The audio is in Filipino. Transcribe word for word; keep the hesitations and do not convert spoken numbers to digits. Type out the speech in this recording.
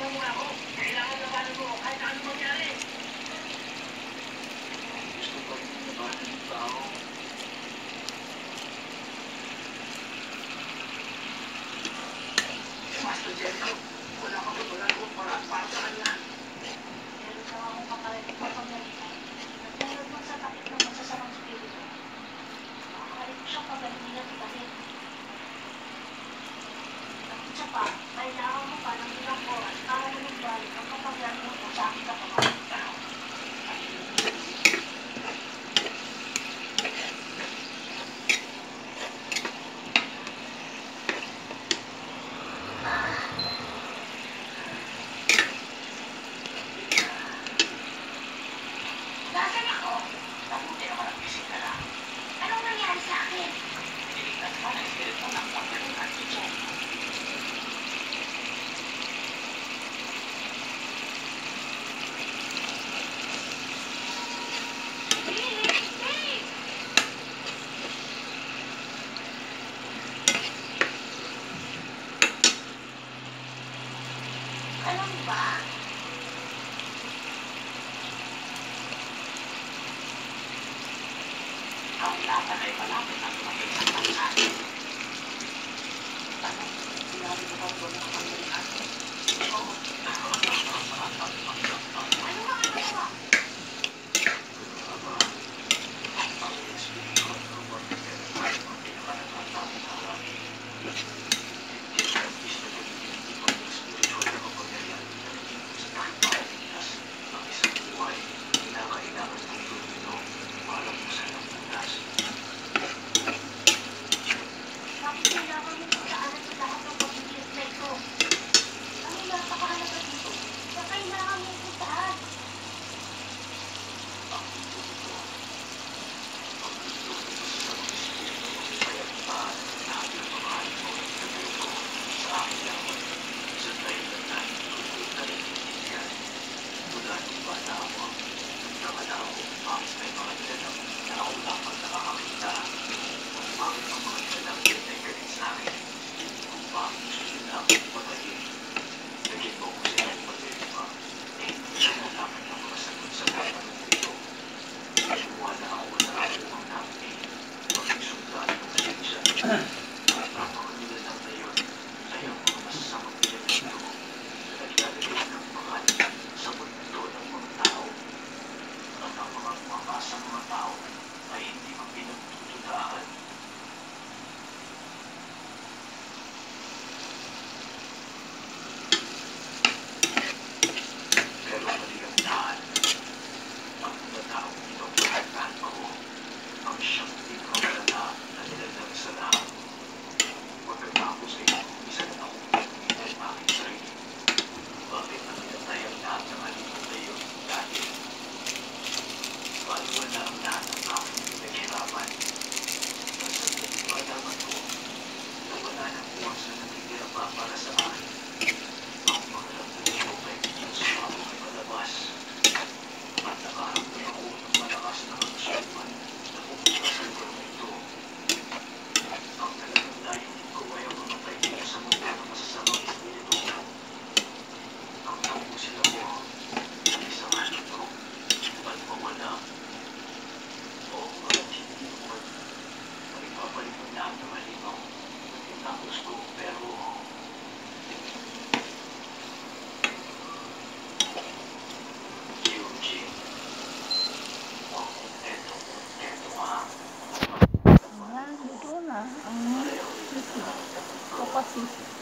mo ako. Kailangan labanan mo kahit ano mangyari. Gusto pa rin labanan ng tao. Master Jericho, wala ka wala akong paraan para sa kanya. Meron lang akong kapangyarihan. Nagtulad lang sa takip ng masasamang spirito. Makakalit ko siyang pagalingin at itahin. At isa pa, kailangan mo pa ng ilang oras para manugbalik ang kapangyarihan mo sa aking katawan. Nasaan ako? Mabuti naman ang gising ka na. Anong nangyari sa akin? Tinignan ka na spirit mo ng pagkalingan si Jen. Alam mo ba? Ang laban ay malapit ang mag-isang bansa. Ano? Sinabi mo ba ito ng kapangyarihan? Oo. Ano nga ang nagawa? Ang espiritu ng pagkalingan ay pinakanatatang harami. Hindi siya gusto ko hindi pag-espiritual na kapangyarihan sa pagpapalitas ng isang buhay. Kinakailangan ng ito para po sa napunas. Bakit kailangan mo pagdaanan sa lahat ng pagbibiyak na ito? Ang napakahalaga dito na kailangan mong puntahan. Ang ito ito. Ang ito ito sa mga espiritu ay ang paan lahat ng pamahal mo at nagay ko sa aking laman sa dahilan na ito na naiintindihan. Mula ng bata ako, nagkamala ako, bakit may mga nilalang na ako lamang nakakakita. Kung bakit ang mga nilalang yun ay galit sa akin. Kung bakit gusto nila akong patayin. Naging mo ko sila ang pag-iiba. Eh, hindi ko nalaman ng mga sagot sa mga tanong ito. Wala ako na ako ang namin. Maging sundalo ng siyensya. At napakanilan lang na yun ay ang mga masasamang pinagito na naglalagay ng pangalan sa mundo ng mga tao. At ang mga makasang mga tao ay hindi mapinagtutudahan. Pero maligandahan, ang mga taong ipagpahalahan ako ang siyang pinakamalala na nilalang sa lahat. Pagkatapos ay isa na akong pinagpinay ang aking sarili. Bakit ang pinatay ang lahat ng halipong na yun dahil? Paano wala ang lahat ng aking pinaghirapan? Basta pinagpalaman ko na wala ng buwang sa natitira pa para sa akin. Ang mga lampunin ko ay sumabog ay palabas. At nakaramdam ako ng malakas na kagustuhan na pumunta sa lugar na ito. Ang talagang layunin ko ay ang mamatay dito sa mundo ng masasamang espiritu. Ang tapusin ako ng isang halito at mawala. Oo nga at hindi naman na ipabalik ang lahat ng halimaw at tinapos ko pero Eugene, ang eto, eto nga. Ayan, dito na. Ang ito kasi